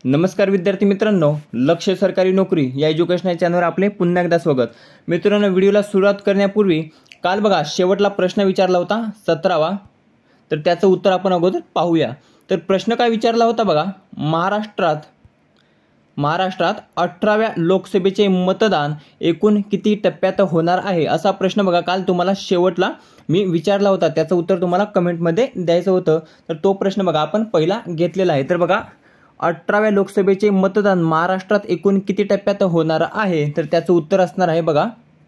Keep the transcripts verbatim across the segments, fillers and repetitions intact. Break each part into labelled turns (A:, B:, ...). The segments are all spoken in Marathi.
A: नमस्कार विद्यार्थी मित्रांनो, लक्ष सरकारी नोकरी या एज्युकेशनल चॅनलवर आपले पुन्हा एकदा स्वागत। मित्रांनो, व्हिडिओला सुरुवात करण्यापूर्वी काल बघा शेवटला प्रश्न विचारला होता सतरावा, तर त्याचं उत्तर आपण अगोदर पाहूया। तर प्रश्न काय विचारला होता बघा, महाराष्ट्रात महाराष्ट्रात अठराव्या लोकसभेचे मतदान एकूण किती टप्प्यात होणार आहे असा प्रश्न बघा काल तुम्हाला शेवटला मी विचारला होता। त्याचं उत्तर तुम्हाला कमेंटमध्ये द्यायचं होतं। तर तो प्रश्न बघा आपण पहिला घेतलेला आहे। तर बघा अठराव्या लोकसभेचे मतदान महाराष्ट्रात एकूण किती टप्प्यात होणार आहे, तर त्याचं उत्तर असणार आहे बघा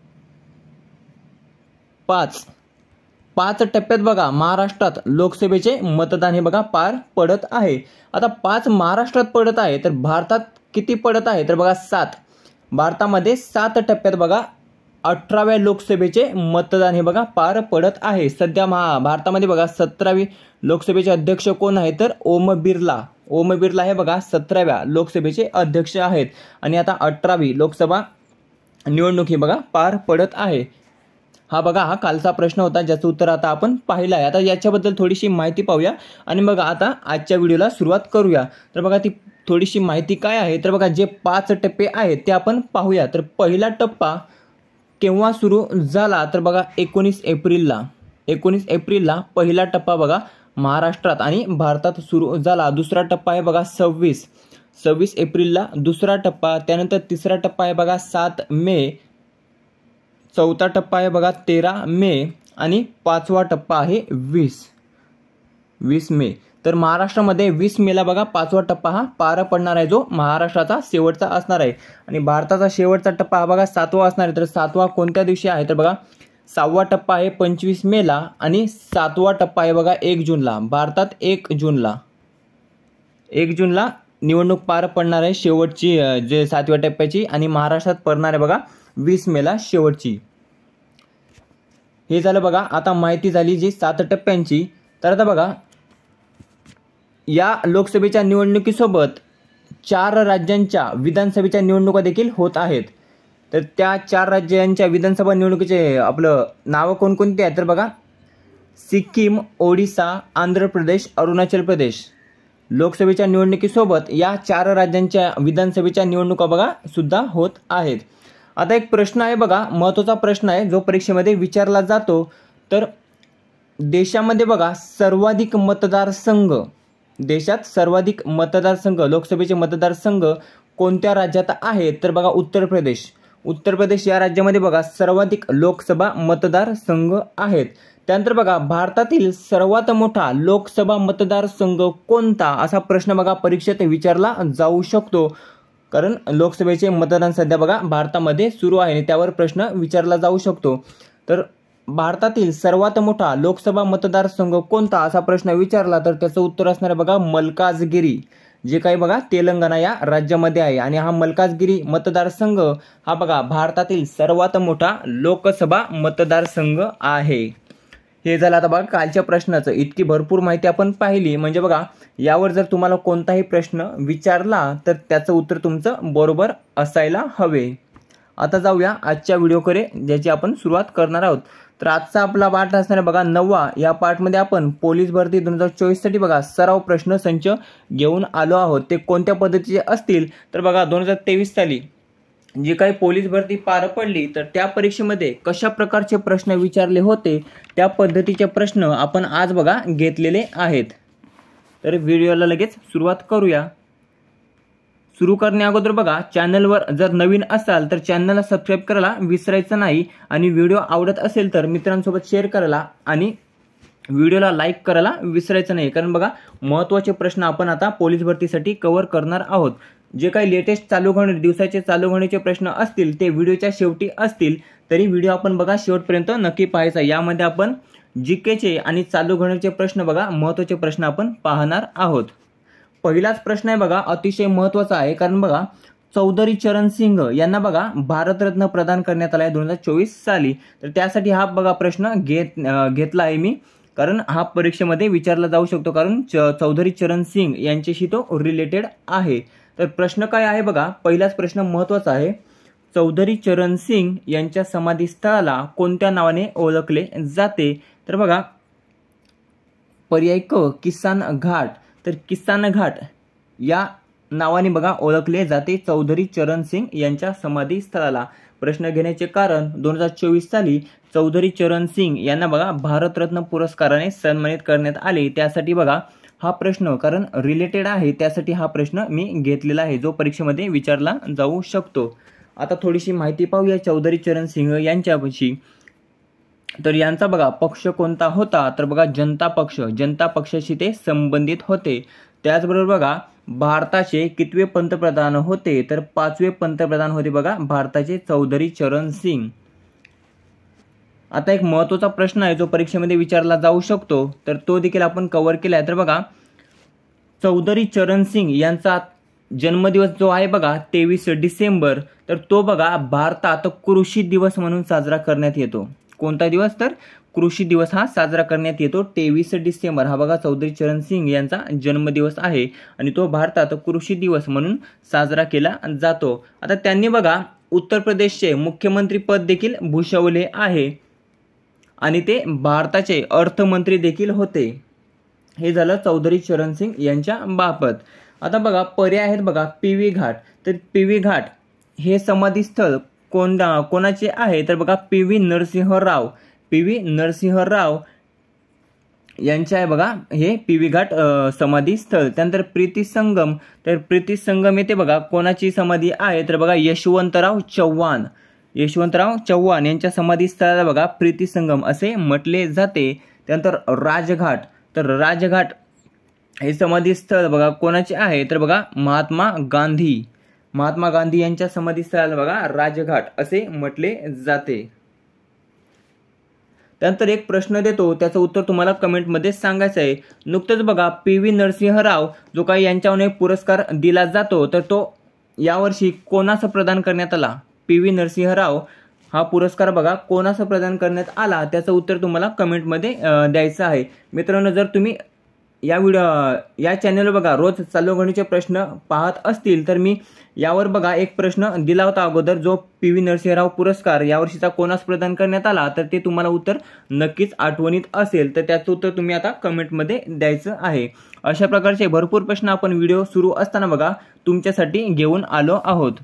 A: पाच पाच टप्प्यात बघा महाराष्ट्रात लोकसभेचे मतदान हे बघा पार पडत आहे। आता पाच महाराष्ट्रात पडत आहे, तर भारतात किती पडत आहे, तर बघा सात भारतामध्ये सात टप्प्यात बघा अठराव्या लोकसभेचे मतदान हे बघा पार पडत आहे। सध्या महा भारतामध्ये बघा सतरावी लोकसभेचे अध्यक्ष कोण आहे, तर ओम बिर्ला ओम बिर्ला हे बघा सतराव्या लोकसभेचे अध्यक्ष आहेत। आणि आता अठरावी लोकसभा निवडणूक ही बघा पार पडत आहे। हा बघा हा कालचा प्रश्न होता, ज्याचं उत्तर आता आपण पाहिलं आहे। आता याच्याबद्दल थोडीशी माहिती पाहूया आणि मग आता आजच्या व्हिडिओला सुरुवात करूया। तर बघा ती थोडीशी माहिती काय आहे, तर बघा जे पाच टप्पे आहेत ते आपण पाहूया। तर पहिला टप्पा केव्हा सुरू झाला, तर बघा एकोणीस एप्रिलला एकोणीस एप्रिलला पहिला टप्पा बघा महाराष्ट्रात आणि भारतात सुरू झाला। दुसरा टप्पा आहे बघा सव्वीस सव्वीस एप्रिलला दुसरा टप्पा। त्यानंतर तिसरा टप्पा आहे बघा सात मे, चौथा टप्पा आहे बघा तेरा मे आणि पाचवा टप्पा आहे वीस वीस मे। तर महाराष्ट्रामध्ये वीस मेला बघा पाचवा टप्पा हा पार पडणार आहे, जो महाराष्ट्राचा शेवटचा असणार आहे। आणि भारताचा शेवटचा टप्पा हा बघा सातवा असणार आहे। तर सातवा कोणत्या दिवशी आहे, तर बघा सहावा टप्पा आहे पंचवीस मेला आणि सातवा टप्पा आहे बघा एक जूनला। भारतात एक जूनला एक जूनला निवडणूक पार पडणार आहे शेवटची, जे सातव्या टप्प्याची, आणि महाराष्ट्रात पडणार आहे बघा वीस मेला शेवटची। हे झालं बघा आता माहिती झाली जी सात टप्प्यांची। तर आता बघा या लोकसभेच्या निवडणुकीसोबत चार राज्यांच्या विधानसभेच्या निवडणुका देखील होत आहेत। तर त्या चार राज्यांच्या विधानसभा निवडणुकीचे आपलं नावं कोणकोणते आहेत, तर बघा सिक्कीम, ओडिशा, आंध्र प्रदेश, अरुणाचल प्रदेश। लोकसभेच्या निवडणुकीसोबत या चार राज्यांच्या विधानसभेच्या निवडणुका बघा सुद्धा होत आहेत। आता एक प्रश्न आहे बघा, महत्त्वाचा प्रश्न आहे जो परीक्षेमध्ये विचारला जातो। तर देशामध्ये बघा सर्वाधिक मतदारसंघ देशात सर्वाधिक मतदारसंघ लोकसभेचे मतदारसंघ कोणत्या राज्यात आहेत, तर बघा उत्तर प्रदेश उत्तर प्रदेश या राज्यामध्ये बघा सर्वाधिक लोकसभा मतदारसंघ आहेत। त्यानंतर बघा भारतातील सर्वात मोठा लोकसभा मतदारसंघ कोणता असा प्रश्न बघा परीक्षेत विचारला जाऊ शकतो, कारण लोकसभेचे मतदान सध्या बघा भारतामध्ये सुरू आहे आणि त्यावर प्रश्न विचारला जाऊ शकतो। तर भारतातील सर्वात मोठा लोकसभा मतदारसंघ कोणता असा प्रश्न विचारला तर त्याचं उत्तर असणार आहे बघा मलकाजगिरी, जे काही बघा तेलंगणा या राज्यामध्ये आहे। आणि हा मलकाजगिरी मतदारसंघ हा बघा भारतातील सर्वात मोठा लोकसभा मतदारसंघ आहे। हे झालं आता बघा कालच्या प्रश्नाचं। इतकी भरपूर माहिती आपण पाहिली, म्हणजे बघा यावर जर तुम्हाला कोणताही प्रश्न विचारला तर त्याचं उत्तर तुमचं बरोबर असायला हवे। आता जाऊया आजच्या व्हिडिओकडे, ज्याची आपण सुरुवात करणार आहोत। तर आजचा आपला पाठ असणार आहे बघा नववा। या पाठमध्ये आपण पोलीस भरती दोन हजार चोवीस साठी बघा सराव प्रश्न संच घेऊन आलो आहोत। ते कोणत्या पद्धतीचे असतील, तर बघा दोन हजार तेवीस साली जी काही पोलीस भरती पार पडली तर त्या परीक्षेमध्ये कशा प्रकारचे प्रश्न विचारले होते त्या पद्धतीचे प्रश्न आपण आज बघा घेतलेले आहेत। तर व्हिडिओला लगेच सुरुवात करूया। सुरू करण्या अगोदर बघा चॅनलवर जर नवीन असाल तर चॅनलला सबस्क्राईब करायला विसरायचं नाही, आणि व्हिडिओ आवडत असेल तर मित्रांसोबत शेअर करायला आणि व्हिडिओला लाईक करायला विसरायचं नाही, कारण बघा महत्त्वाचे प्रश्न आपण आता पोलीस भरतीसाठी कव्हर करणार आहोत। जे काही लेटेस्ट चालू घडामोडी दिवसाचे चालू घडामोडीचे प्रश्न असतील ते व्हिडिओच्या शेवटी असतील, तरी व्हिडिओ आपण बघा शेवटपर्यंत नक्की पाहायचा। यामध्ये आपण जीकेचे आणि चालू घडामोडीचे प्रश्न बघा महत्त्वाचे प्रश्न आपण पाहणार आहोत। पहिलाच प्रश्न आहे बघा अतिशय महत्त्वाचा आहे, कारण बघा चौधरी चरण सिंग यांना बघा भारतरत्न प्रदान करण्यात आला आहे दोन हजार चोवीस साली। तर त्यासाठी हा बघा प्रश्न घेत घेतला आहे मी, कारण हा परीक्षेमध्ये विचारला जाऊ शकतो, कारण चौधरी चरण सिंग यांच्याशी तो रिलेटेड आहे। तर प्रश्न काय आहे बघा, पहिलाच प्रश्न महत्त्वाचा आहे, चौधरी चरण सिंग यांच्या समाधीस्थळाला कोणत्या नावाने ओळखले जाते, तर बघा पर्याय क किसान घाट। तर किसान घाट या नावाने बघा ओळखले जाते चौधरी चरण सिंग यांच्या समाधी स्थळाला? प्रश्न घेण्याचे कारण दोन हजार चोवीस साली चौधरी चरण सिंग यांना बघा भारतरत्न पुरस्काराने सन्मानित करण्यात आले. त्यासाठी बघा हा प्रश्न कारण रिलेटेड आहे, त्यासाठी हा प्रश्न मी घेतलेला आहे जो परीक्षेमध्ये विचारला जाऊ शकतो. आता थोडीशी माहिती पाहूया चौधरी चरण सिंग यांच्याविषयी. तर यांचा बघा पक्ष कोणता होता? तर बघा जनता पक्ष, जनता पक्षाशी ते संबंधित होते. त्याचबरोबर बघा भारताचे कितवे पंतप्रधान होते? तर पाचवे पंतप्रधान होते बघा भारताचे चौधरी चरण सिंग. आता एक महत्त्वाचा प्रश्न आहे जो परीक्षेमध्ये विचारला जाऊ शकतो, तर तो देखील आपण कव्हर केला आहे. तर बघा चौधरी चरण सिंग यांचा जन्मदिवस जो आहे बघा तेवीस डिसेंबर, तर तो बघा भारतात कृषी दिवस म्हणून साजरा करण्यात येतो. कोणता दिवस? तर कृषी दिवस हा साजरा करण्यात येतो. तेवीस डिसेंबर हा बघा चौधरी चरण सिंग यांचा जन्मदिवस आहे आणि तो भारतात कृषी दिवस म्हणून साजरा केला जातो. आता त्यांनी बघा उत्तर प्रदेशचे मुख्यमंत्री पद देखील भूषवले आहे आणि ते भारताचे अर्थमंत्री देखील होते. हे झालं चौधरी चरण सिंग यांच्या बाबत. आता बघा पर्याय आहेत बघा पी व्ही घाट. तर पी व्ही घाट हे समाधीस्थळ कोण कोणाचे आहे? तर बघा P V Narasimha Rao, P V Narasimha Rao यांचे आहे बघा हे पी व्ही घाट समाधी स्थळ. त्यानंतर प्रीती संगम, तर प्रीती संगम येथे बघा कोणाची समाधी आहे? तर बघा यशवंतराव चव्हाण, यशवंतराव चव्हाण यांच्या समाधी स्थळाला बघा प्रीती संगम असे म्हटले जाते. त्यानंतर राजघाट, तर राजघाट हे समाधी स्थळ बघा कोणाचे आहे? तर बघा महात्मा गांधी, महात्मा गांधी यांच्या समाधी स्थळाला बघा राजघाट असे म्हटले जाते. त्यानंतर एक प्रश्न देतो, त्याचं उत्तर तुम्हाला कमेंटमध्ये सांगायचं आहे. नुकतंच बघा पी व्ही नरसिंह राव जो काही यांच्यावर एक पुरस्कार दिला जातो, तर तो यावर्षी कोणास प्रदान करण्यात आला? पी व्ही नरसिंह राव हा पुरस्कार बघा कोणास प्रदान करण्यात आला? त्याचं उत्तर तुम्हाला कमेंटमध्ये द्यायचं आहे. मित्रांनो जर तुम्ही या व्हिडिओ या चॅनलवर बघा रोज चालू घडीचे प्रश्न पाहत असतील तर मी यावर बघा एक प्रश्न दिला होता अगोदर, जो पी व्ही नरसिंहराव पुरस्कार यावर्षीचा कोणास प्रदान करण्यात आला, तर ते तुम्हाला उत्तर नक्कीच आठवणीत असेल, तर त्याचं उत्तर तुम्ही आता कमेंटमध्ये द्यायचं आहे. अशा प्रकारचे भरपूर प्रश्न आपण व्हिडिओ सुरू असताना बघा तुमच्यासाठी घेऊन आलो आहोत.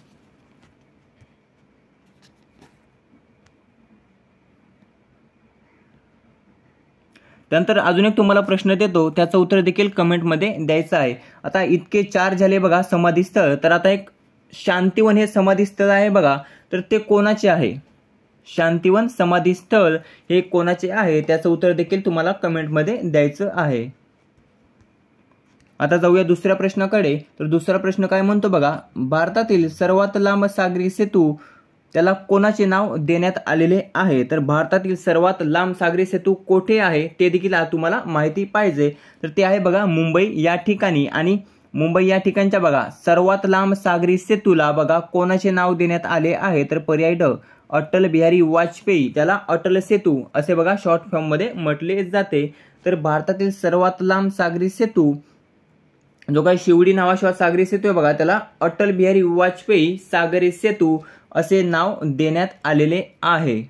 A: त्यानंतर अजून एक तुम्हाला प्रश्न देतो, त्याचं उत्तर देखील कमेंटमध्ये द्यायचं आहे. आता इतके चार झाले बघा समाधीस्थळ, तर आता एक शांतिवन हे समाधीस्थळ आहे बघा, तर ते कोणाचे आहे? शांतिवन समाधीस्थळ हे कोणाचे आहे? त्याचं उत्तर देखील तुम्हाला कमेंटमध्ये द्यायचं आहे. आता जाऊया दुसऱ्या प्रश्नाकडे. तर दुसरा प्रश्न काय म्हणतो बघा, भारतातील सर्वात लांब सागरी सेतू त्याला कोणाचे नाव देण्यात आलेले आहे? तर भारतातील सर्वात लांब सागरी सेतू कोठे आहे ते देखील तुम्हाला माहिती पाहिजे. तर ते आहे बघा मुंबई या ठिकाणी, आणि मुंबई या ठिकाणच्या बघा सर्वात लांब सागरी सेतूला बघा कोणाचे नाव देण्यात आले आहे? तर पर्याय ड अटल बिहारी वाजपेयी, त्याला अटल सेतू असे बघा शॉर्ट फॉर्म मध्ये म्हटले जाते. तर भारतातील सर्वात लांब सागरी सेतू जो काही शिवडी नावाशिवाय सागरी सेतू आहे बघा त्याला अटल बिहारी वाजपेयी सागरी सेतू असे नाव देण्यात आलेले आहे.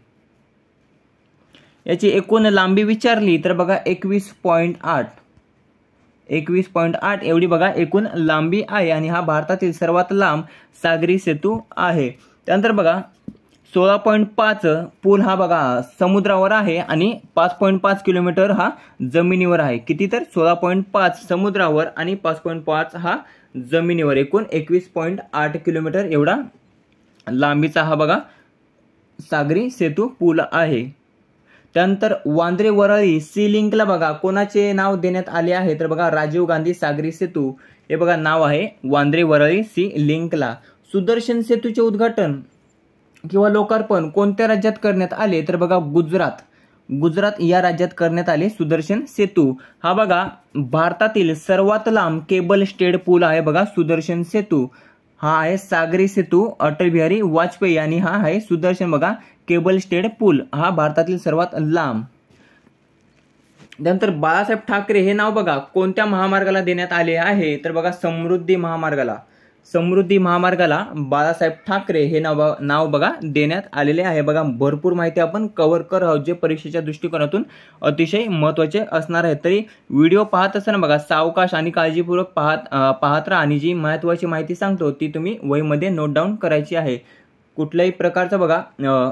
A: याची एकूण लांबी विचारली तर बघा एकवीस पॉईंट आठ एकवीस पॉईंट आठ एवढी बघा एकूण लांबी आहे, आणि हा भारतातील सर्वात लांब सागरी सेतू आहे. त्यानंतर बघा सोळा पॉईंट पाच पूल हा बघा समुद्रावर आहे आणि पाच पॉईंट पाच किलोमीटर हा जमिनीवर आहे. किती? तर सोळा पॉईंट पाच समुद्रावर आणि पाच पॉईंट पाच हा जमिनीवर, एकूण एकवीस पॉईंट आठ किलोमीटर एवढा लांबीचा हा बघा सागरी सेतू पूल आहे. त्यानंतर वांद्रे वरळी सी लिंकला बघा कोणाचे नाव देण्यात आले आहे? तर बघा राजीव गांधी सागरी सेतू हे बघा नाव आहे वांद्रे वरळी सी लिंकला. सुदर्शन सेतूचे उद्घाटन किंवा लोकार्पण कोणत्या राज्यात करण्यात आले? तर बघा गुजरात, गुजरात या राज्यात करण्यात आले सुदर्शन सेतू. हा बघा भारतातील सर्वात लांब केबल स्टेड पूल आहे बघा सुदर्शन सेतू. हा आहे सागरी सेतू अटल बिहारी वाजपेयी, आणि हा आहे सुदर्शन बघा केबल स्टेड पूल, हा भारतातील सर्वात लांब. त्यानंतर बाळासाहेब ठाकरे हे नाव बघा कोणत्या महामार्गाला देण्यात आले आहे? तर बघा समृद्धी महामार्गाला, समृद्धी महामार्गाला बाळासाहेब ठाकरे हे नाव नाव बघा देण्यात आलेले आहे. बघा भरपूर माहिती आपण कव्हर कर आहोत जे परीक्षेच्या दृष्टिकोनातून अतिशय महत्त्वाचे असणार आहे. तरी व्हिडिओ पाहत असताना बघा सावकाश आणि काळजीपूर्वक पाहत पाहत राहा आणि जी महत्त्वाची माहिती सांगतो ती तुम्ही वहीमध्ये नोट डाऊन करायची आहे. कुठल्याही प्रकारचं बघा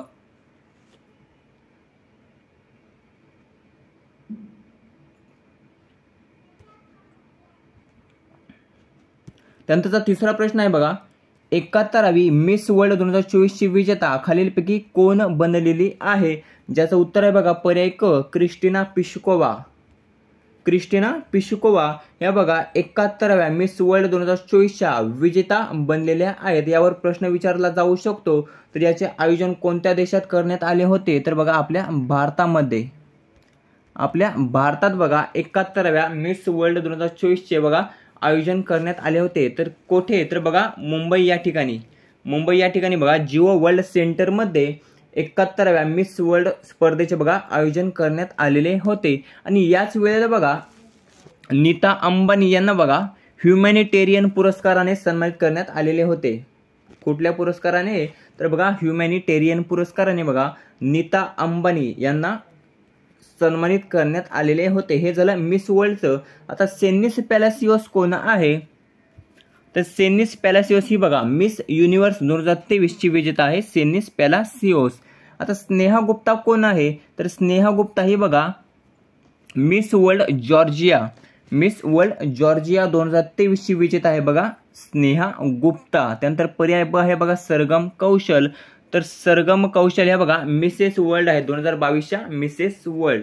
A: त्यानंतरचा तिसरा प्रश्न आहे बघा, एकाहत्तरावी मिस वर्ल्ड दोन हजार चोवीस ची विजेता खालीलपैकी कोण बनलेली आहे? ज्याचं उत्तर आहे बघा पर्याय क क्रिस्टिना पिशकोवा. क्रिस्टिना पिशकोवा या बघा एकाहत्तराव्या मिस वर्ल्ड दोन हजार चोवीसच्या विजेता बनलेल्या आहेत. यावर प्रश्न विचारला जाऊ शकतो. तर याचे आयोजन कोणत्या देशात करण्यात आले होते? तर बघा आपल्या भारतामध्ये. आपल्या भारतात बघा एकाहत्तराव्या मिस वर्ल्ड दोन हजार चोवीसचे बघा आयोजन करण्यात आले होते. तर कोठे? तर बघा मुंबई या ठिकाणी. मुंबई या ठिकाणी बघा जिओ वर्ल्ड सेंटरमध्ये एकाहत्तराव्या मिस वर्ल्ड स्पर्धेचे बघा आयोजन करण्यात आलेले होते. आणि याच वेळेला बघा नीता अंबानी यांना बघा ह्युमॅनिटेरियन पुरस्काराने सन्मानित करण्यात आलेले होते. कुठल्या पुरस्काराने? तर बघा ह्युमॅनिटेरियन पुरस्काराने बघा नीता अंबानी यांना सन्मानित करण्यात आलेले होते. हे झालं मिस वर्ल्डचं. आता सेनिस पॅलासियोस कोण आहे? तर सेनिस पॅलासियोस ही बघा मिस युनिव्हर्स दोन हजार तेवीस ची विजेता आहे सेनिस पॅलासियोस. आता स्नेहा गुप्ता कोण आहे? तर स्नेहा गुप्ता ही बघा miss world Georgia. Miss world Georgia दोन हजार तेवीस ची विजेता आहे बघा स्नेहा गुप्ता. त्यानंतर पर्याय ब आहे बघा सरगम कौशल. तर सरगम कौशल ह्या बघा मिसेस वर्ल्ड आहे दोन हजार बावीसच्या मिसेस वर्ल्ड.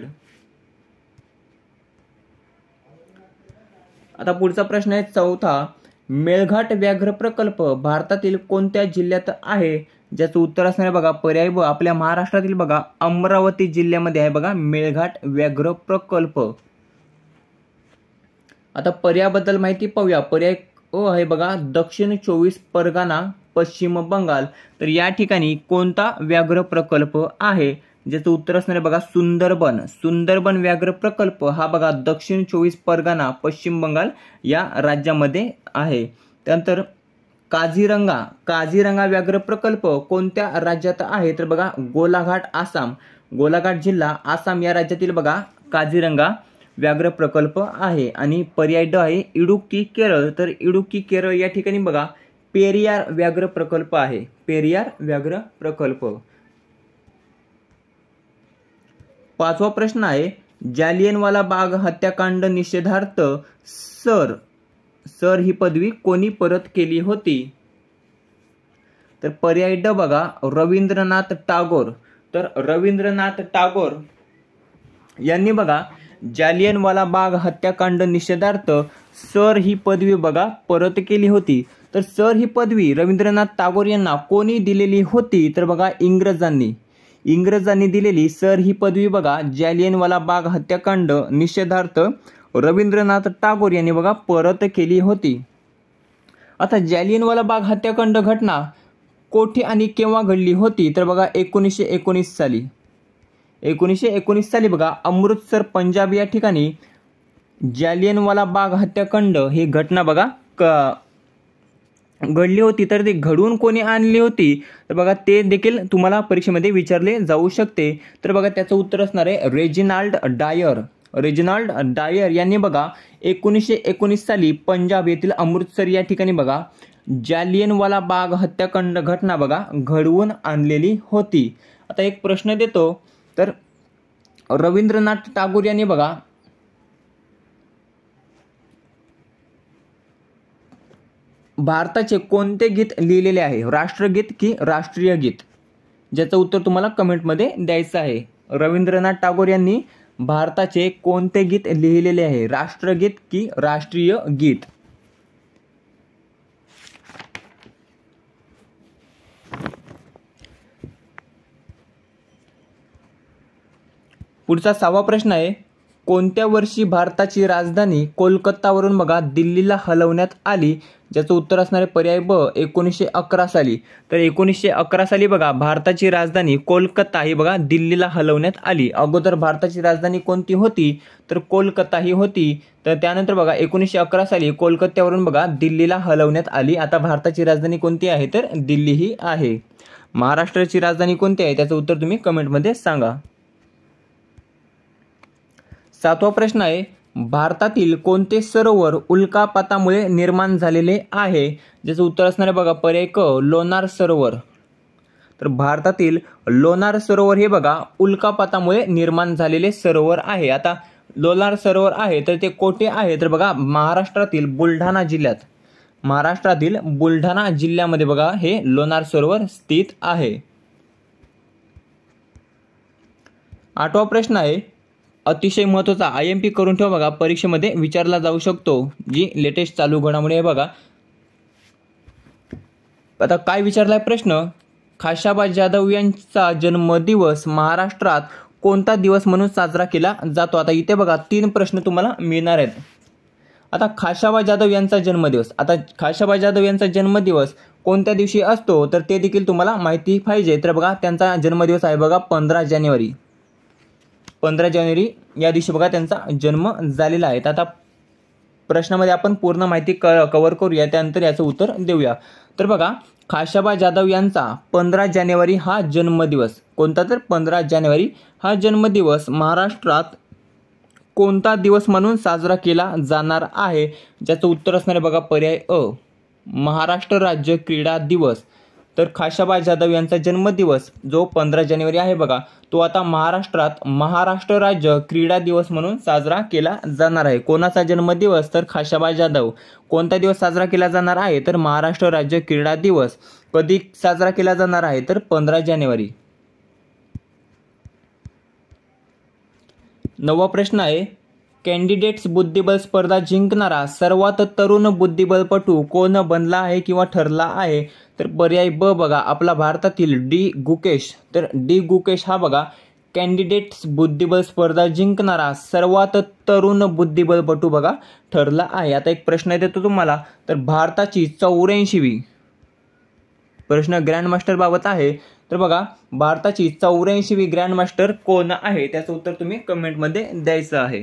A: आता पुढचा प्रश्न आहे चौथा, मेळघाट व्याघ्र प्रकल्प भारतातील कोणत्या जिल्ह्यात आहे? ज्याचं उत्तर असणार आहे बघा पर्याय ब आपल्या महाराष्ट्रातील बघा अमरावती जिल्ह्यामध्ये आहे बघा मेळघाट व्याघ्र प्रकल्प. आता पर्यायाबद्दल माहिती पाहूया. पर्याय अ आहे बघा दक्षिण चोवीस परगणा पश्चिम बंगाल. तर या ठिकाणी कोणता व्याघ्र प्रकल्प आहे? ज्याचं उत्तर असणार आहे बघा सुंदरबन. सुंदरबन व्याघ्र प्रकल्प हा बघा दक्षिण चोवीस परगणा पश्चिम बंगाल या राज्यामध्ये आहे. त्यानंतर काझीरंगा. काझीरंगा व्याघ्र प्रकल्प कोणत्या राज्यात आहे? तर बघा गोलाघाट आसाम. गोलाघाट जिल्हा आसाम या राज्यातील बघा काझीरंगा व्याघ्र प्रकल्प आहे. आणि पर्याय ड आहे इडुक्की केरळ. तर इडुक्की केरळ या ठिकाणी बघा पेरियार व्याघ्र प्रकल्प आहे. पेरियार व्याघ्र प्रकल्प. पाचवा प्रश्न आहे जालियनवाला बाग हत्याकांड निषेधार्थ सर सर ही पदवी कोणी परत केली होती? तर पर्याय ड बघा रवींद्रनाथ टागोर. तर रवींद्रनाथ टागोर यांनी बघा जालियनवाला बाग हत्याकांड निषेधार्थ सर ही पदवी बघा परत केली होती. तर सर ही पदवी रवींद्रनाथ टागोर यांना कोणी दिलेली होती? तर बघा इंग्रजांनी. इंग्रजांनी दिलेली सर ही पदवी बघा जालियनवाला बाग हत्याकांड निषेधार्थ रवींद्रनाथ टागोर यांनी बघा परत केली होती. आता जालियनवाला बाग हत्याकांड घटना कोठे आणि केव्हा घडली होती? तर बघा एकोणीसशे एकोणीस साली. एकोणीसशे एकोणीस साली बघा अमृतसर पंजाब या ठिकाणी जालियनवाला बाग हत्याकांड ही घटना बघा घडली होती. तर ती घडवून कोणी आणली होती? तर बघा ते देखील तुम्हाला परीक्षेमध्ये विचारले जाऊ शकते. तर बघा त्याचं उत्तर असणार आहे रेजिनाल्ड डायर. रेजिनाल्ड डायर यांनी बघा एकोणीसशे एकोणीस साली पंजाब येथील अमृतसर या ठिकाणी बघा जालियनवाला बाग हत्याकांड घटना बघा घडवून आणलेली होती. आता एक प्रश्न देतो. तर रवींद्रनाथ टागोर यांनी बघा भारताचे कोणते गीत लिहिलेले आहे? राष्ट्रगीत की राष्ट्रीय गीत? ज्याचं उत्तर तुम्हाला कमेंटमध्ये द्यायचं आहे. रवींद्रनाथ टागोर यांनी भारताचे कोणते गीत लिहिलेले आहे? राष्ट्रगीत की राष्ट्रीय गीत? पुढचा सहावा प्रश्न आहे कोणत्या वर्षी भारताची राजधानी कोलकातावरून बघा दिल्लीला हलवण्यात आली? ज्याचं उत्तर असणार आहे पर्याय ब एकोणीसशे अकरा साली. तर एकोणीसशे अकरा साली बघा भारताची राजधानी कोलकाता ही बघा दिल्लीला हलवण्यात आली. अगोदर भारताची राजधानी कोणती होती? तर कोलकाता ही होती. तर त्यानंतर बघा एकोणीसशे अकरा साली कोलकात्यावरून बघा दिल्लीला हलवण्यात आली. आता भारताची राजधानी कोणती आहे? तर दिल्ली ही आहे. महाराष्ट्राची राजधानी कोणती आहे? त्याचं उत्तर तुम्ही कमेंटमध्ये सांगा. सातवा प्रश्न आहे, भारतातील कोणते सरोवर उल्कापातामुळे निर्माण झालेले आहे? ज्याचं उत्तर असणार आहे बघा पर्याय क लोणार सरोवर. तर भारतातील लोणार सरोवर हे बघा उल्कापातामुळे निर्माण झालेले सरोवर आहे. आता लोणार सरोवर आहे तर ते कोठे आहे? तर बघा महाराष्ट्रातील बुलढाणा जिल्ह्यात. महाराष्ट्रातील बुलढाणा जिल्ह्यामध्ये बघा हे लोणार सरोवर स्थित आहे. आठवा प्रश्न आहे, अतिशय महत्त्वाचा आय एम पी करून ठेवा बघा, परीक्षेमध्ये विचारला जाऊ शकतो. जी लेटेस्ट चालू घडामोडी आहे बघा. आता काय विचारलाय प्रश्न? खाशाबा जाधव यांचा जन्मदिवस महाराष्ट्रात कोणता दिवस म्हणून साजरा केला जातो? आता इथे बघा तीन प्रश्न तुम्हाला मिळणार आहेत. आता खाशाबा जाधव यांचा जन्मदिवस, आता खाशाबा जाधव यांचा जन्मदिवस कोणत्या दिवशी असतो? तर ते देखील तुम्हाला माहिती पाहिजे. तर बघा त्यांचा जन्मदिवस आहे बघा पंधरा जानेवारी. पंधरा जानेवारी या दिवशी बघा त्यांचा जन्म झालेला आहे. आता प्रश्नामध्ये आपण पूर्ण माहिती क कव्हर करूया, त्यानंतर याचं उत्तर देऊया. तर बघा खाशाबा जाधव यांचा पंधरा जानेवारी हा जन्मदिवस, कोणता? तर पंधरा जानेवारी हा जन्मदिवस महाराष्ट्रात कोणता दिवस म्हणून साजरा केला जाणार आहे? ज्याचं उत्तर असणार आहे बघा पर्याय अ महाराष्ट्र राज्य क्रीडा दिवस. तर खाशाबा जाधव यांचा जन्मदिवस जो पंधरा जानेवारी आहे बघा तो आता महाराष्ट्रात महाराष्ट्र राज्य क्रीडा दिवस म्हणून साजरा केला जाणार आहे. कोणाचा जन्मदिवस? तर खाशाबा जाधव. कोणता दिवस साजरा केला जाणार आहे? तर महाराष्ट्र राज्य क्रीडा दिवस. कधी साजरा केला जाणार आहे? तर पंधरा जानेवारी. नववा प्रश्न आहे, कॅन्डिडेट्स बुद्धिबळ स्पर्धा जिंकणारा सर्वात तरुण बुद्धिबळपटू कोण बनला आहे किंवा ठरला आहे? तर पर्याय ब बघा आपला भारतातील डी गुकेश. तर डी गुकेश हा बघा कॅन्डिडेट्स बुद्धिबळ स्पर्धा जिंकणारा सर्वात तरुण बुद्धिबळपटू बघा ठरला आहे. आता एक प्रश्न देतो तुम्हाला, तर भारताची चौऱ्याऐंशीवी प्रश्न ग्रँडमास्टर बाबत आहे. तर बघा भारताची चौऱ्याऐंशीवी ग्रँडमास्टर कोण आहे? त्याचं उत्तर तुम्ही कमेंटमध्ये द्यायचं आहे.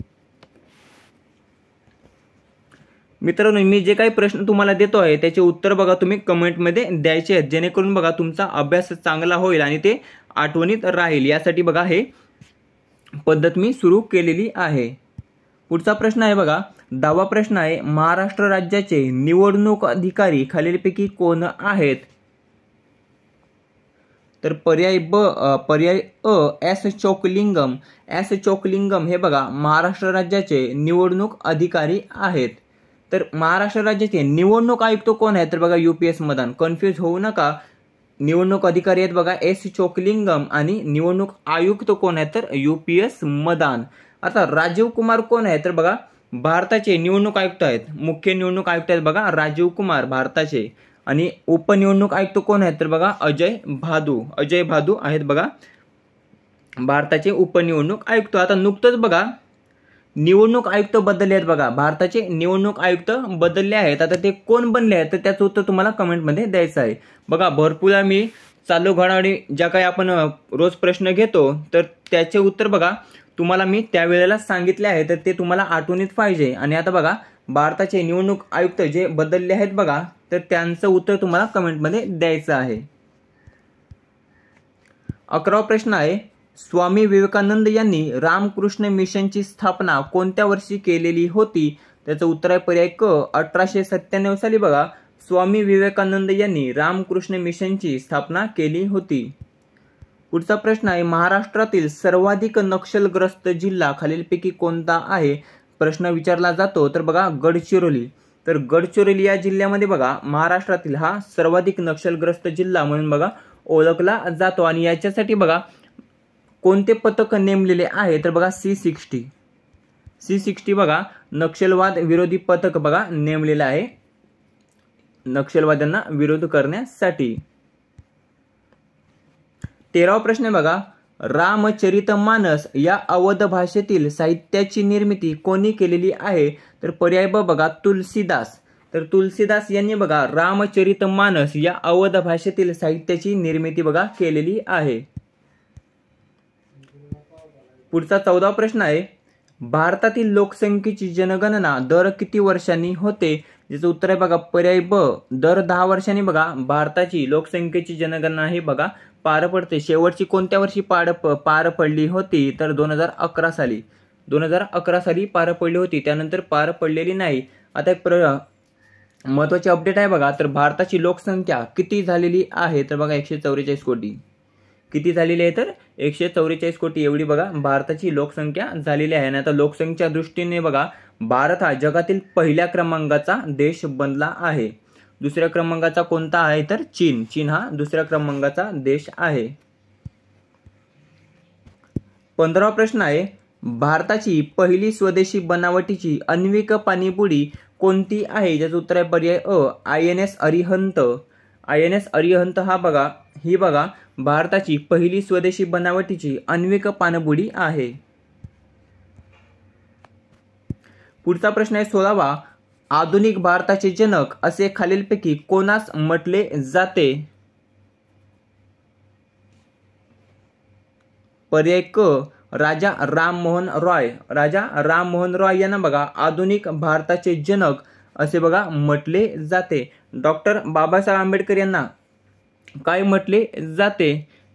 A: मित्रांनो, मी जे काही प्रश्न तुम्हाला देतो आहे त्याचे उत्तर बघा तुम्ही कमेंटमध्ये द्यायचे आहेत, जेणेकरून बघा तुमचा अभ्यास चांगला होईल आणि ते आठवणीत राहील. यासाठी बघा हे पद्धत मी सुरू केलेली आहे. पुढचा प्रश्न आहे बघा दहावा प्रश्न आहे, महाराष्ट्र राज्याचे निवडणूक अधिकारी खालीलपैकी कोण आहेत? तर पर्याय ब पर्याय अ एस चोकलिंगम. एस चोकलिंगम हे बघा महाराष्ट्र राज्याचे निवडणूक अधिकारी आहेत. तर महाराष्ट्र राज्याचे निवडणूक आयुक्त कोण आहेत? तर बघा यूपीएस मदान. कन्फ्यूज होऊ नका. निवडणूक अधिकारी आहेत बघा एस चोकलिंगम आणि निवडणूक आयुक्त कोण आहेत? तर यूपीएस मदान. आता राजीव कुमार कोण आहे? तर बघा भारताचे निवडणूक आयुक्त आहेत. मुख्य निवडणूक आयुक्त आहेत बघा राजीव कुमार भारताचे. आणि उपनिवडणूक आयुक्त कोण आहेत? तर बघा अजय भादू. अजय भादू आहेत बघा भारताचे उपनिवडणूक आयुक्त. आता नुकतंच बघा निवडणूक आयुक्त बदलले आहेत बघा, भारताचे निवडणूक आयुक्त बदलले आहेत. आता ते कोण बनले आहेत? तर त्याचं उत्तर तुम्हाला कमेंटमध्ये द्यायचं आहे. बघा भरपूर आम्ही चालू घडामोडी ज्या काही आपण रोज प्रश्न घेतो तर त्याचे उत्तर बघा तुम्हाला मी त्यावेळेला सांगितले आहे, तर ते तुम्हाला आठवणीत पाहिजे. आणि आता बघा भारताचे निवडणूक आयुक्त जे बदलले आहेत बघा, तर त्यांचं उत्तर तुम्हाला कमेंटमध्ये द्यायचं आहे. अकरावा प्रश्न आहे, स्वामी विवेकानंद यांनी रामकृष्ण मिशनची स्थापना कोणत्या वर्षी केलेली होती? त्याचं उत्तर आहे पर्याय क अठराशे सत्त्याण्णव साली बघा स्वामी विवेकानंद यांनी रामकृष्ण मिशनची स्थापना केली होती. पुढचा प्रश्न आहे, महाराष्ट्रातील सर्वाधिक नक्षलग्रस्त जिल्हा खालीलपैकी कोणता आहे? प्रश्न विचारला जातो तर बघा गडचिरोली. तर गडचिरोली या जिल्ह्यामध्ये बघा महाराष्ट्रातील हा सर्वाधिक नक्षलग्रस्त जिल्हा म्हणून बघा ओळखला जातो. आणि याच्यासाठी बघा कोणते पथक नेमलेले आहे? तर बघा सी सिक्स्टी. सी सिक्स्टी बघा नक्षलवाद विरोधी पथक बघा नेमलेलं आहे नक्षलवाद्यांना विरोध करण्यासाठी. तेरावा प्रश्न बघा, रामचरितमानस या अवध भाषेतील साहित्याची निर्मिती कोणी केलेली आहे? तर पर्याय ब बघा तुलसीदास. तर तुलसीदास यांनी बघा रामचरितमानस या अवध भाषेतील साहित्याची निर्मिती बघा केलेली आहे. पुढचा चौदावा प्रश्न आहे, भारतातील लोकसंख्येची जनगणना दर किती वर्षांनी होते? ज्याचं उत्तर आहे बघा पर्याय ब दर दहा वर्षांनी बघा भारताची लोकसंख्येची जनगणना ही बघा पार पडते. शेवटची कोणत्या वर्षी पार पार पडली होती? तर दोन हजार अकरा साली दोन हजार अकरा साली पार पडली होती, त्यानंतर पार पडलेली नाही. आता एक प्र महत्वाची अपडेट आहे बघा, तर भारताची लोकसंख्या किती झालेली आहे? तर बघा एकशे चौवेचाळीस कोटी. किती झालेली आहे? तर एकशे चौवेचाळीस कोटी एवढी बघा भारताची लोकसंख्या झालेली आहे. आणि आता लोकसंख्या दृष्टीने बघा भारत हा जगातील पहिल्या क्रमांकाचा देश बनला आहे. दुसऱ्या क्रमांकाचा कोणता आहे? तर चीन. चीन हा दुसऱ्या क्रमांकाचा देश आहे. पंधरावा प्रश्न आहे, भारताची पहिली स्वदेशी बनावटीची आण्विक पाणबुडी कोणती आहे? ज्याचं उत्तर आहे पर्याय अ I N S Arihant. I N S Arihant हा बघा ही बघा भारताची पहिली स्वदेशी बनावटीची आण्विक पाणबुडी आहे. पुढचा प्रश्न आहे सोळावा, आधुनिक भारताचे जनक असे खालीलपैकी कोणास म्हटले जाते? पर्याय क राजा राममोहन रॉय. राजा राममोहन रॉय यांना बघा आधुनिक भारताचे जनक असे बघा म्हटले जाते. डॉक्टर बाबासाहेब आंबेडकर यांना काय म्हटले जाते?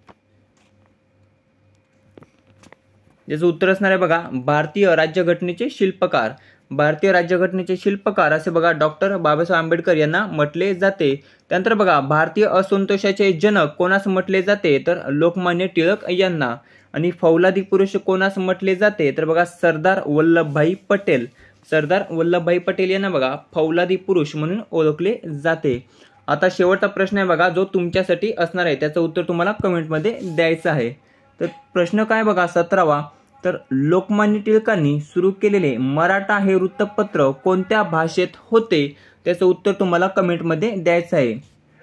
A: ज्याचं उत्तर असणार आहे बघा भारतीय राज्यघटनेचे शिल्पकार. भारतीय राज्यघटनेचे शिल्पकार असे बघा डॉक्टर बाबासाहेब आंबेडकर यांना म्हटले जाते. त्यानंतर बघा भारतीय असंतोषाचे जनक कोणास म्हटले जाते? तर लोकमान्य टिळक यांना. आणि फौलादी पुरुष कोणास म्हटले जाते? तर बघा सरदार वल्लभभाई पटेल. सरदार वल्लभभाई पटेल यांना बघा फौलादी पुरुष म्हणून ओळखले जाते. आता शेवटचा प्रश्न आहे बघा जो तुमच्यासाठी असणार आहे, त्याचं उत्तर तुम्हाला कमेंटमध्ये द्यायचं आहे. तर प्रश्न काय बघा सतरावा, तर लोकमान्य टिळकांनी सुरू केलेले मराठा हे वृत्तपत्र कोणत्या भाषेत होते? त्याचं उत्तर तुम्हाला कमेंटमध्ये द्यायचं आहे.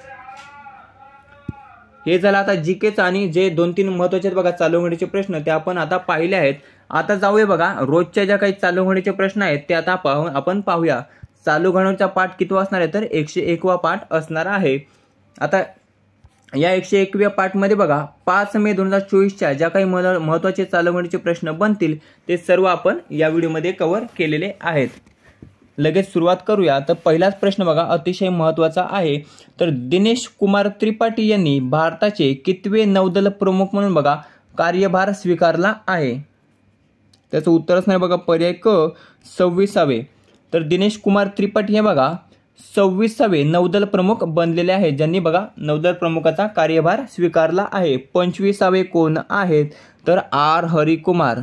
A: हे झालं आता जीकेचा आणि जे दोन तीन महत्वाचे बघा चालू घडीचे प्रश्न ते आपण आता पाहिले आहेत. आता जाऊया बघा रोजच्या ज्या काही चालू घडीचे प्रश्न आहेत ते आता पाहू आपण पाहूया. चालू घडीचा पाठ किती असणार आहे? तर एकशे एकवा पाठ असणार आहे. आता या एकशे एकव्या पाठमध्ये बघा पाच मे दोन हजार चोवीसच्या ज्या काही महत्वाचे चालू घडीचे प्रश्न बनतील ते सर्व आपण या व्हिडिओमध्ये कव्हर केलेले आहेत. लगेच सुरुवात करूया. तर पहिलाच प्रश्न बघा अतिशय महत्त्वाचा आहे. तर दिनेश कुमार त्रिपाठी यांनी भारताचे कितवे नौदल प्रमुख म्हणून बघा कार्यभार स्वीकारला आहे? त्याचं उत्तर असणार बघा पर्याय क सव्वीसावे. तर दिनेश कुमार त्रिपाठी हे बघा सव्वीसावे नौदल प्रमुख बनलेले आहेत, ज्यांनी बघा नौदल प्रमुखाचा कार्यभार स्वीकारला आहे. पंचवीसावे कोण आहेत? तर आर हरिकुमार.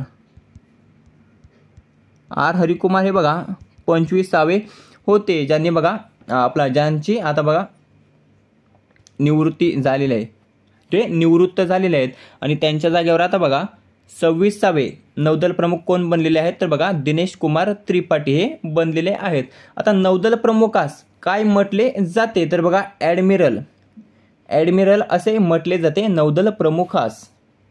A: आर हरिकुमार हे बघा पंचवीसावे होते, ज्यांनी बघा आपला ज्यांची आता बघा निवृत्ती झालेली आहे, ते निवृत्त झालेले आहेत. आणि त्यांच्या जागेवर आता बघा सव्वीसावे नौदल प्रमुख कोण बनलेले आहेत? तर बघा दिनेश कुमार त्रिपाठी हे बनलेले आहेत. आता नौदल प्रमुखास काय म्हटले जाते? तर बघा ॲडमिरल. ॲडमिरल असे म्हटले जाते नौदल प्रमुखास.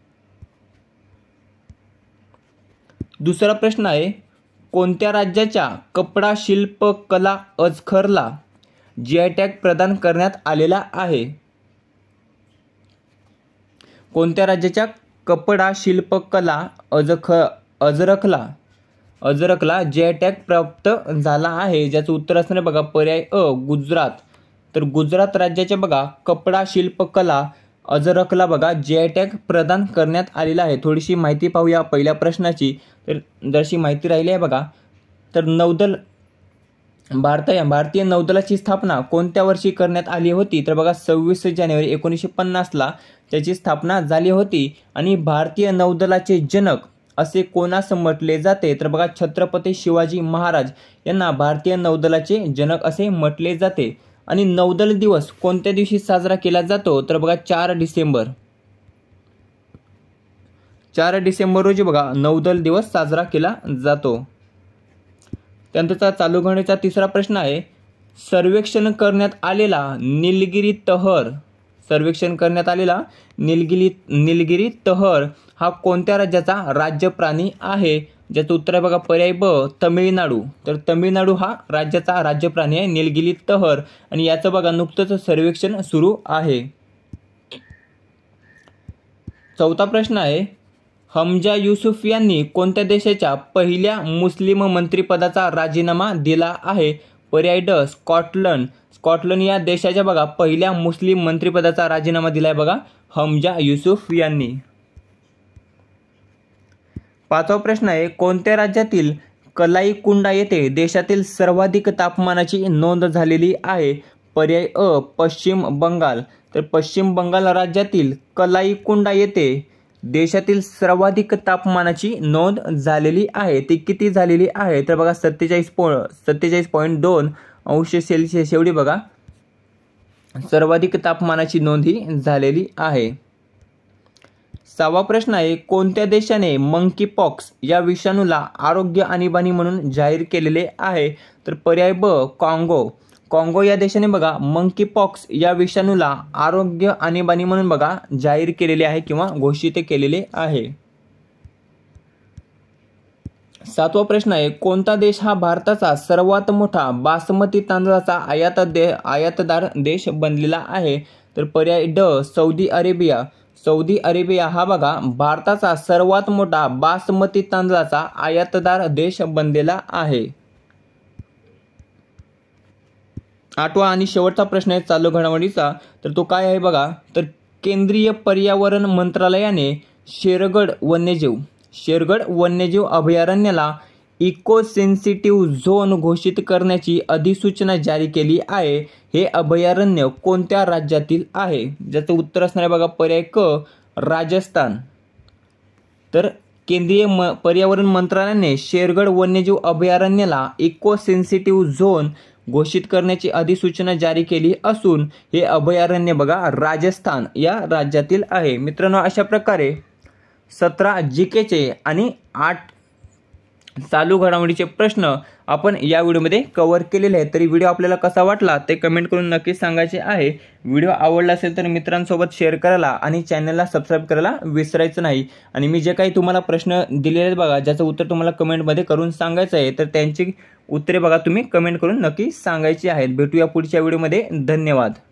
A: दुसरा प्रश्न आहे, कोणत्या राज्याच्या कपडा शिल्प कला अजखरला जी आय टॅग प्रदान करण्यात आलेला आहे? कोणत्या राज्याच्या कपडा शिल्प कला अजख अजरखला अजरखला जी आय टॅग प्राप्त झाला आहे? ज्याचं उत्तर असणार बघा पर्याय अ गुजरात. तर गुजरात राज्याच्या बघा कपडा शिल्प कला अजरखला बघा जी आय टॅग प्रदान करण्यात आलेला आहे. थोडीशी माहिती पाहूया पहिल्या प्रश्नाची. तर जशी माहिती राहिली आहे बघा, तर नौदल भारत भारतीय नौदलाची स्थापना कोणत्या वर्षी करण्यात आली होती? तर बघा सव्वीस जानेवारी एकोणीसशे पन्नासला त्याची स्थापना झाली होती. आणि भारतीय नौदलाचे जनक असे कोणास म्हटले जाते? तर बघा छत्रपती शिवाजी महाराज यांना भारतीय नौदलाचे जनक असे म्हटले जाते. आणि नौदल दिवस कोणत्या दिवशी साजरा केला जातो? तर बघा चार डिसेंबर. चार डिसेंबर रोजी बघा नौदल दिवस साजरा केला जातो. त्यानंतरचा चालू घडीचा तिसरा प्रश्न आहे, सर्वेक्षण करण्यात आलेला निलगिरी तहर सर्वेक्षण करण्यात आलेला निलगिरी निलगिरी तहर हा कोणत्या राज्याचा राज्य प्राणी आहे? ज्याचं उत्तर आहे बघा पर्याय ब तमिळनाडू. तर तमिळनाडू हा राज्याचा राज्य प्राणी आहे, निलगिरी तहर. आणि याचं बघा नुकतंच सर्वेक्षण सुरू आहे. चौथा प्रश्न आहे, हमजा युसुफ यांनी कोणत्या देशाच्या पहिल्या मुस्लिम मंत्रिपदाचा राजीनामा दिला आहे? पर्याय ड स्कॉटलंड. स्कॉटलंड या देशाच्या बघा पहिल्या मुस्लिम मंत्रिपदाचा राजीनामा दिलाय बघा हमजा युसुफ यांनी. पाचवा प्रश्न आहे, कोणत्या राज्यातील कलाईकुंडा येथे देशातील सर्वाधिक तापमानाची नोंद झालेली आहे? पर्याय अ पश्चिम बंगाल. तर पश्चिम बंगाल राज्यातील कलाईकुंडा येथे देशातील सर्वाधिक तापमानाची नोंद झालेली आहे. ती किती झालेली आहे? तर बघा सत्तेचाळीस पॉ सत्तेचाळीस पॉईंट दोन अंश सेल्सिअस एवढी बघा सर्वाधिक तापमानाची नोंद ही झालेली आहे. सहावा प्रश्न आहे, कोणत्या देशाने मंकी पॉक्स या विषाणूला आरोग्य आणीबाणी म्हणून जाहीर केलेले आहे? तर पर्याय ब काँगो. काँगो या देशाने बघा मंकी पॉक्स या विषाणूला आरोग्य आणीबाणी म्हणून बघा जाहीर केलेले आहे किंवा घोषित केलेले आहे. सातवा प्रश्न आहे, कोणता देश हा भारताचा सर्वात मोठा बासमती तांदळाचा आयात दे आयातदार देश बनलेला आहे? तर पर्याय ड सौदी अरेबिया. सौदी अरेबिया हा बघा भारताचा सर्वात मोठा बासमती तांदळाचा आयातदार देश बनलेला आहे. आठवा आणि शेवटचा प्रश्न आहे चालू घडामोडीचा. तर तो काय आहे बघा, तर केंद्रीय पर्यावरण मंत्रालयाने शेरगड वन्यजीव शेरगड वन्यजीव अभयारण्याला इको सेन्सिटिव्ह झोन घोषित करण्याची अधिसूचना जारी केली आहे. हे अभयारण्य कोणत्या राज्यातील आहे? ज्याचं उत्तर असणार आहे बघा पर्याय क राजस्थान. तर केंद्रीय म पर्यावरण मंत्रालयाने शेरगड वन्यजीव अभयारण्याला इको सेन्सिटिव्ह झोन घोषित करण्याची अधिसूचना जारी केली असून हे अभयारण्य बघा राजस्थान या राज्यातील आहे. मित्रांनो, अशा प्रकारे सतरा जी केचे आणि आठ चालू घडामोडीचे प्रश्न आपण या व्हिडिओमध्ये कव्हर केलेले आहेत. तरी व्हिडिओ आपल्याला कसा वाटला ते कमेंट करून नक्की सांगायचे आहे. व्हिडिओ आवडला असेल तर मित्रांसोबत शेअर करायला आणि चॅनलला सबस्क्राईब करायला विसरायचं नाही. आणि मी जे काही तुम्हाला प्रश्न दिलेले आहेत बघा ज्याचं उत्तर तुम्हाला कमेंटमध्ये करून सांगायचं आहे, तर त्यांची उत्तरे बघा तुम्ही कमेंट करून नक्की सांगायची आहेत. भेटूया पुढच्या व्हिडिओमध्ये. धन्यवाद.